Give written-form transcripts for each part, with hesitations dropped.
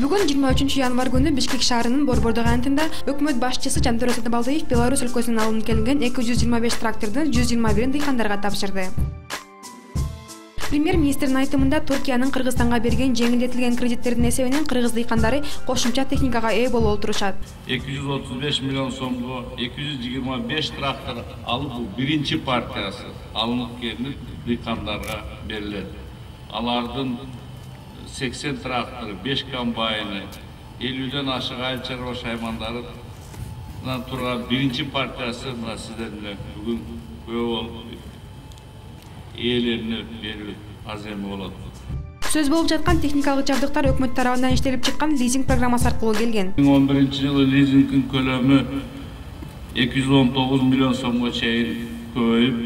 Бүгүн 23 январ күнү Бишкек шаарынын Борбордо кантында өкмөт башчысы Жантөре Сатыбалдиев Беларусь өлкөсүнөн алынып келинген 225 трактордун 121-ин дыйкандарга тапшырды. Премьер-министрдин айтымында Туркиянын Кыргызстанга берген жеңилдетилген кредиттердин эсебинен кыргыз дыйкандары кошумча техникага ээ болуп отурушат. 235 миллион сомго 225 трактор алып, биринчи партиясы алынып келип дыйкандарга берилет. Алардын 80 тракторы, 5 комбайны, 50-ден ашык айыл чарба шаймандарынан турган биринчи партиясы мына сиздерге бүгүн күбө болуп ээлерине берүү аз эме болот. Сөз болуп жаткан техникалык жабдыктар өкмөт тарабынан иштелип чыккан лизинг программасы аркылуу келген. 2011-жылы лизингдин көлөмү 219 миллион сомго чейин көбөйүп,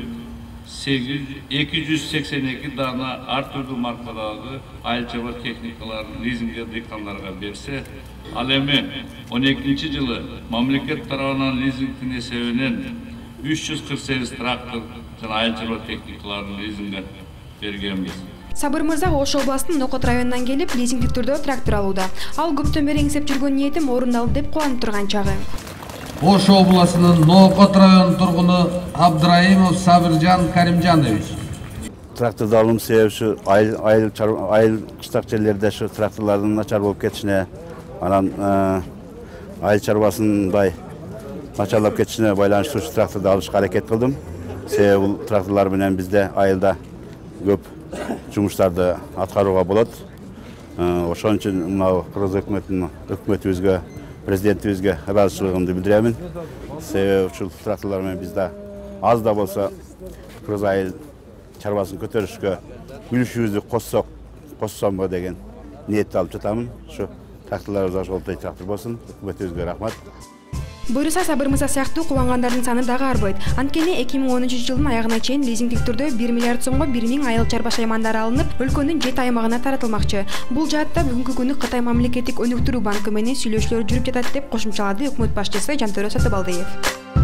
282 дана ар түрдүү маркадагы айыл чарба техникаларын лизингге дыйкандарга берсе, ал эми 12-жылы мамлекет тарабынан лизингдин эсебинен 348 трактор жана айыл чарба техникаларын лизингге бергенбиз. Сабыр мырза Ош областынын Нокот районунан келип, лизингдик түрдө трактор алууда. Ал көптөн бери эңсеп жүргөн ниетим орундалды деп кубанып турган чагы. Ош областынын Нокот районунун тургуну Абдраимов Сабыржан Каримжанович. Тракторду алуунун себеби айыл кыштак жерлерде шу тракторлордун начар болуп кетишине, анан айыл чарбасындай начарлап кетишине байланыштуу тракторду алышка аракет кылдым. Себеби бул тракторлор менен бизде айылда көп жумуштарды аткарууга болот. Ошон үчүн мына Кыргыз өкмөтүбүзгө, президентибизге ыраазычылыгымды билдиребин. Себеби ушул тракторлор менен бизде аз да болсо Кыргыз айыл чарбасын көтөрүшкө үлүшүбүздү коссомго деген ниетти алып жатамын. Ушу тракторлор жашолтой трактор болсун. Өкмөтүбүзгө рахмат. Буюрса Сабыр мырза сыяктуу кубангандардын саны дагы арбайт. Анткени 2013-жылдын аягына чейин лизингдик түрдө 1 миллиард сомго 1000 айыл чарба шаймандары алынып, өлкөнүн 7 аймагына таратылмакчы. Бул жаатта бүгүнкү күнү Кытай мамлекеттик өнүктүрүү банкы менен сүйлөшүүлөр жүрүп жатат деп кошумчалады өкмөт башчысы Жантөре Сатыбалдиев.